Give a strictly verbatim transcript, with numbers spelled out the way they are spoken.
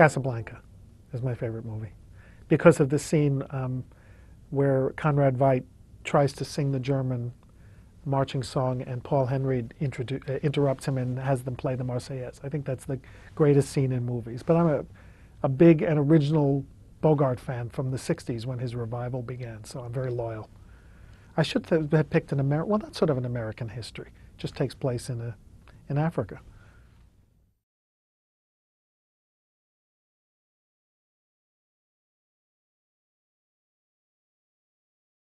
Casablanca is my favorite movie because of the scene um, where Conrad Veidt tries to sing the German marching song and Paul Henry introdu- uh, interrupts him and has them play the Marseillaise. I think that's the greatest scene in movies. But I'm a, a big and original Bogart fan from the sixties when his revival began, so I'm very loyal. I should have picked an American, well, that's sort of an American history. It just takes place in, a, in Africa.